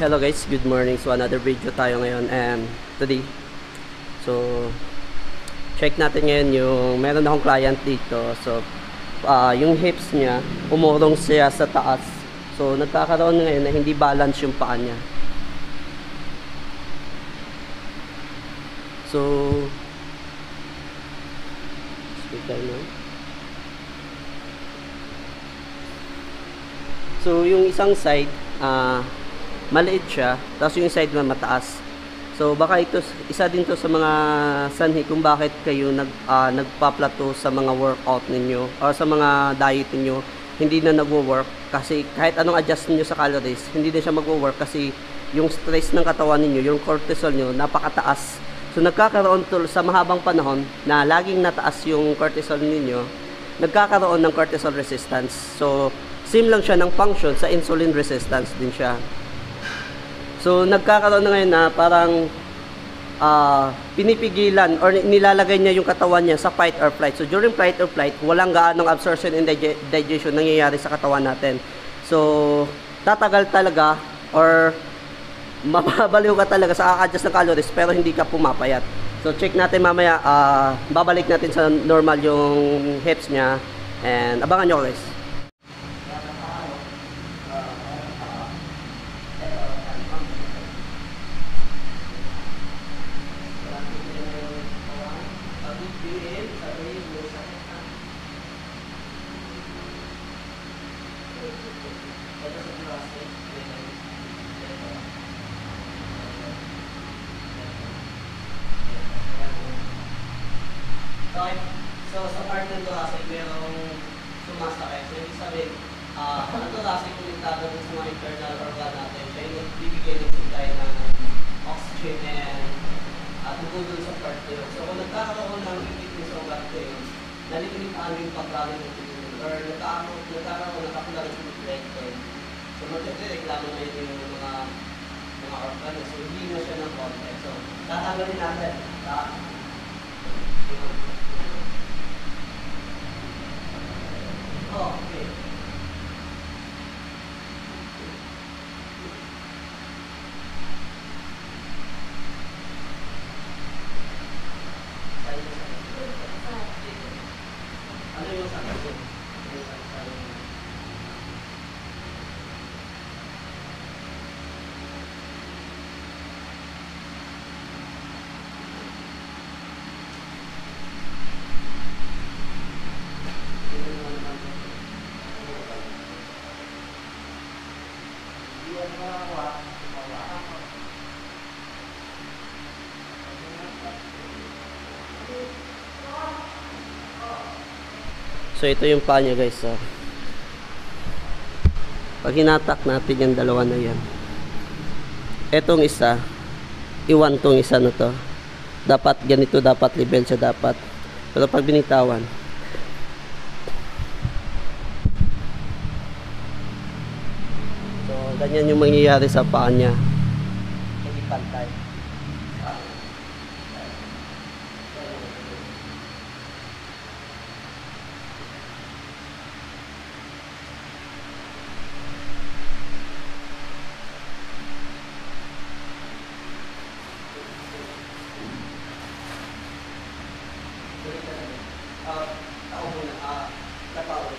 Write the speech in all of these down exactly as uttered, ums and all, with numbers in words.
hello guys, good morning. So another video tayo ngayon and today. So check natin ngayon yung meron akong client dito. So uh, yung hips niya, umurong siya sa taas. So nagkakaroon ngayon na hindi balance yung paa niya. So speaker na. So yung isang side ah uh, maliit siya, tapos yung side naman mataas. So baka ito isa din to sa mga sanhi kung bakit kayo nag uh, nagpa-plateau sa mga workout ninyo or sa mga diet niyo, hindi na nagwo-work kasi kahit anong adjust niyo sa calories, hindi na siya magwo-work kasi yung stress ng katawan niyo, yung cortisol niyo napakataas. So nagkakaroon to sa mahabang panahon na laging nataas yung cortisol niyo, nagkakaroon ng cortisol resistance. So same lang siya ng function sa insulin resistance din siya. So nagkakaroon na ngayon na parang uh, pinipigilan or nilalagay niya yung katawan niya sa fight or flight. So during fight or flight, walang gaanong absorption and dig digestion nangyayari sa katawan natin. So tatagal talaga or mababaliw ka talaga sa adjust ng calories pero hindi ka pumapayat. So check natin mamaya, uh, babalik natin sa normal yung hips niya and abangan nyo guys. Okay. So, sa part ng thoracic, merong sumasakit. So, ibig sabihin, uh, ang thoracic konektado din sa mga internal organ natin. Siya yung nagbibigay ng supply ng oxygen and uh, tutulong sa part na yun. So, kung nagkakaroon ng weakness sa part na yun, nalilitaan yung pagkaroon ng tutulong or nagkakaroon, nagkakaroon ng kapularan sa reflector. So, magkakareklamo na yun yung mga mga organ. So, hindi na siya ng contact. So, tatanggalin natin. Ta Oh, okay. Ano yung sakit ko? So ito yung paa niya guys. So, pag hinatak natin yung dalawa na yan, etong isa, iwan tong isa na to. Dapat ganito, dapat level siya dapat. Pero pag binitawan, so ganyan yung mangyayari sa paa niya. Hindi pantay. Uh, ako muna, uh, tapaw.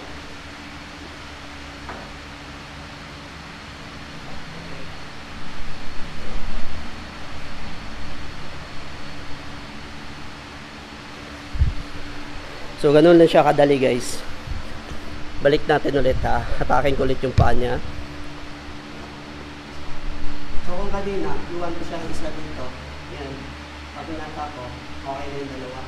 So ganun lang siya kadali guys. Balik natin ulit ha. Hatakin ko ulit yung paa niya. So kung kanina, iwan ko siyang isa dito. Yan. Pag pinata ko, okay na yung dalawa.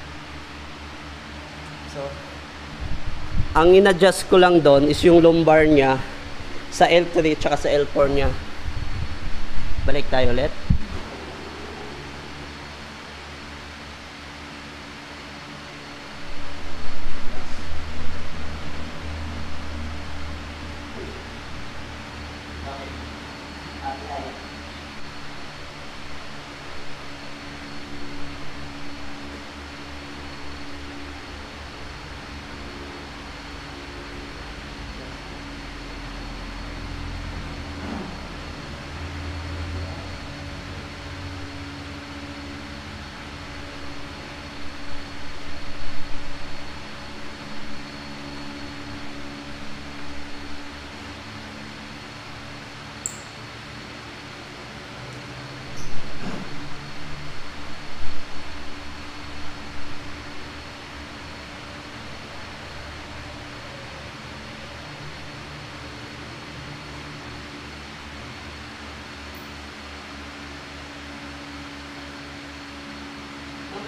So, ang in-adjust ko lang doon is yung lumbar niya sa L three tsaka sa L four niya. Balik tayo ulit.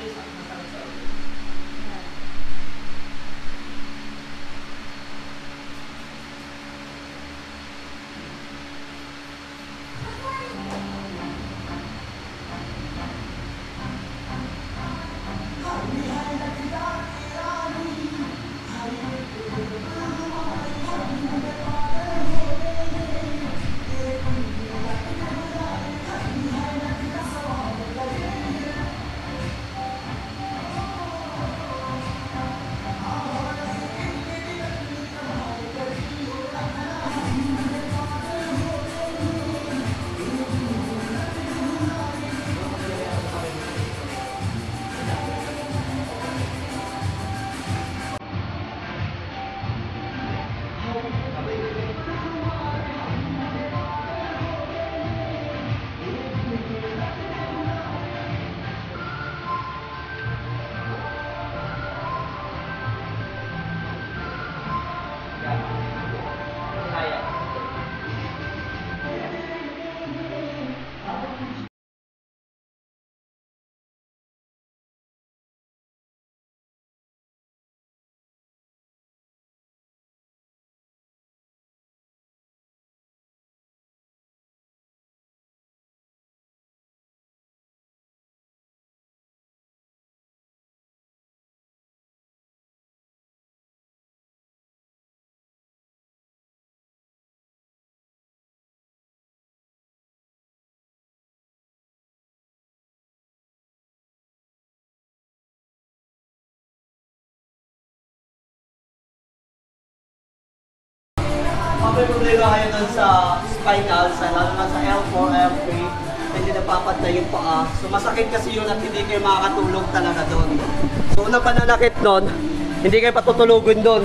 May problema kayo doon sa spinal, sa lalo na sa L four, L three, hindi napapantay yung paa. So masakit kasi yun at hindi kayo makakatulog talaga doon. So unang pananakit doon, hindi kayo patutulugin doon.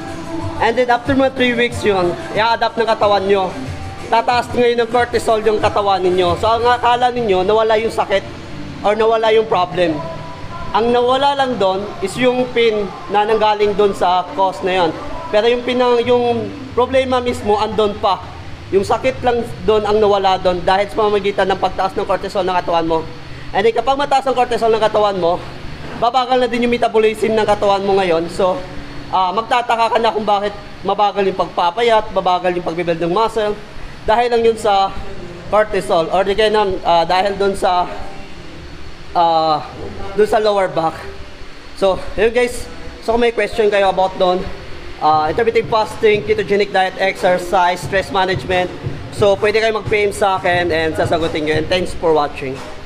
And then after mga three weeks yun, i-adapt ng katawan nyo. Tataas ngayon ng cortisol yung katawan ninyo. So ang akala ninyo, nawala yung sakit or nawala yung problem. Ang nawala lang doon is yung pain na nanggaling doon sa cause na yun. Pero yung pinang yung problema mismo andon pa. Yung sakit lang doon ang nawala doon dahil sa pamamagitan ng pagtaas ng cortisol ng katawan mo. And then kapag mataas ang cortisol ng katawan mo, babagal na din yung metabolism ng katawan mo ngayon. So, uh, magtataka ka na kung bakit mabagal yung pagpapayat, mabagal yung pagbibuild ng muscle. Dahil lang yun sa cortisol or di kaya na, uh, dahil doon sa uh, doon sa lower back. So, yun guys. So, kung may question kayo about doon, Uh, intermittent fasting, ketogenic diet, exercise, stress management. So, pwede kayo mag-P M sa akin and sasagutin nyo. And thanks for watching.